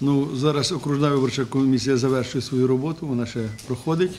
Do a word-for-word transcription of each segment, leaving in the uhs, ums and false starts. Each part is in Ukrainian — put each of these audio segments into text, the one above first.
Ну, зараз окружна виборча комісія завершує свою роботу, вона ще проходить.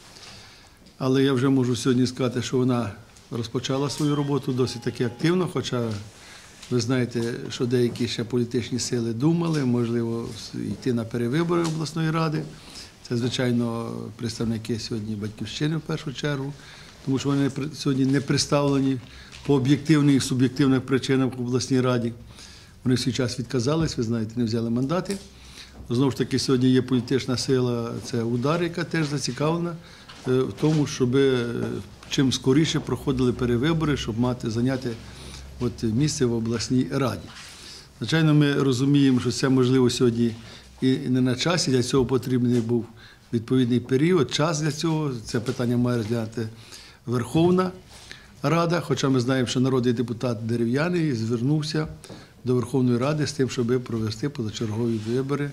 Але я вже можу сьогодні сказати, що вона розпочала свою роботу досить таки активно, хоча ви знаєте, що деякі ще політичні сили думали, можливо, йти на перевибори обласної ради. Це, звичайно, представники сьогодні Батьківщини в першу чергу, тому що вони сьогодні не представлені по об'єктивних і суб'єктивних причинам в обласній раді. Вони в свій час відказались, ви знаєте, не взяли мандати. Знову ж таки, сьогодні є політична сила, це «Удар», яка теж зацікавлена в тому, щоб чим скоріше проходили перевибори, щоб мати, зайняти от місце в обласній раді. Звичайно, ми розуміємо, що це можливо сьогодні і не на часі, для цього потрібний був відповідний період, час для цього. Це питання має розглянути Верховна Рада, хоча ми знаємо, що народний депутат Дерев'яний звернувся до Верховної Ради з тим, щоб провести позачергові вибори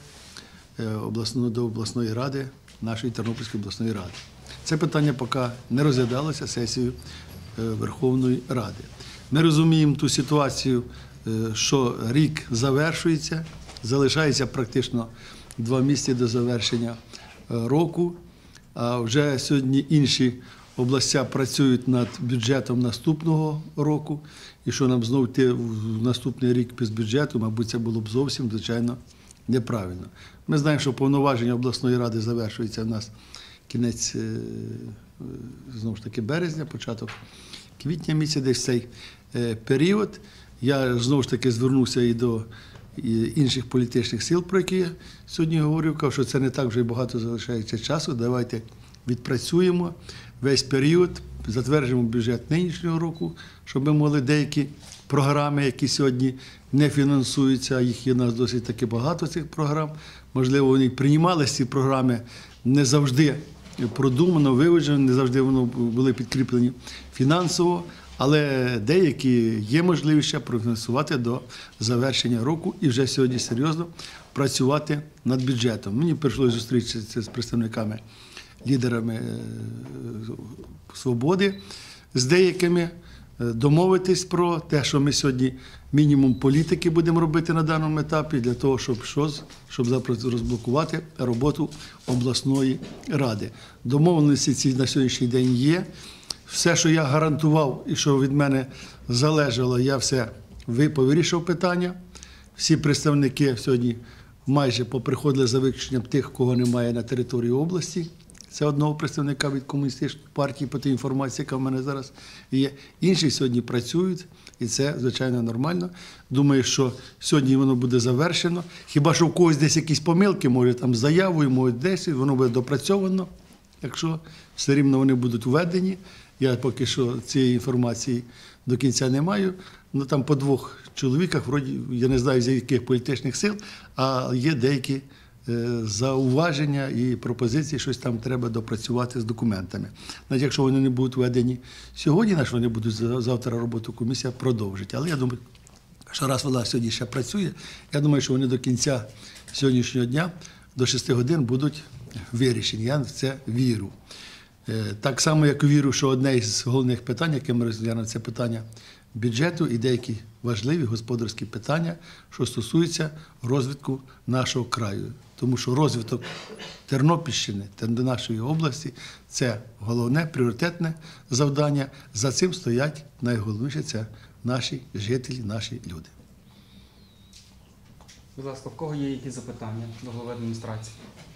до обласної ради, нашої Тернопільської обласної ради. Це питання поки не розглядалося сесією Верховної Ради. Ми розуміємо ту ситуацію, що рік завершується, залишається практично два місяці до завершення року, а вже сьогодні інші області працюють над бюджетом наступного року, і що нам знову йти в наступний рік без бюджету, мабуть, це було б зовсім, звичайно, неправильно. Ми знаємо, що повноваження обласної ради завершується у нас кінець, знову ж таки, березня, початок квітня місяця, десь цей період. Я знову ж таки звернувся і до інших політичних сил, про які я сьогодні говорив, кажу, що це не так вже й багато залишається часу. Давайте відпрацюємо весь період, затверджуємо бюджет нинішнього року, щоб ми могли деякі програми, які сьогодні не фінансуються, їх є у нас досить таки багато, цих програм. Можливо, вони приймалися, ці програми, не завжди продумано, виважено, не завжди вони були підкріплені фінансово, але деякі є можливість ще профінансувати до завершення року і вже сьогодні серйозно працювати над бюджетом. Мені прийшлося зустрітися з представниками, лідерами «Свободи», з деякими, домовитись про те, що ми сьогодні мінімум політики будемо робити на даному етапі для того, щоб щось, щоб розблокувати роботу обласної ради. Домовленості ці на сьогоднішній день є. Все, що я гарантував і що від мене залежало, я все повирішив питання. Всі представники сьогодні майже поприходили за виключенням тих, кого немає на території області. Це одного представника від комуністичної партії, по тій інформації, яка в мене зараз є. Інші сьогодні працюють, і це, звичайно, нормально. Думаю, що сьогодні воно буде завершено. Хіба що в когось десь якісь помилки, може там з заявою, може десь, воно буде допрацьовано. Якщо все рівно вони будуть введені, я поки що цієї інформації до кінця не маю. Ну, там по двох чоловіках, вроді, я не знаю, з яких політичних сил, а є деякі зауваження і пропозиції, щось там треба допрацювати з документами. Навіть якщо вони не будуть введені сьогодні, на що вони будуть завтра роботу комісія продовжить. Але я думаю, що раз вона сьогодні ще працює, я думаю, що вони до кінця сьогоднішнього дня, до шести годин будуть вирішені. Я в це вірю. Так само, як вірю, що одне із головних питань, яке ми розглянули, це питання бюджету і деякі важливі господарські питання, що стосуються розвитку нашого краю. Тому що розвиток Тернопільщини та нашої області – це головне, пріоритетне завдання. За цим стоять найголовніше – це наші жителі, наші люди. Будь ласка, в кого є якісь запитання до голови адміністрації?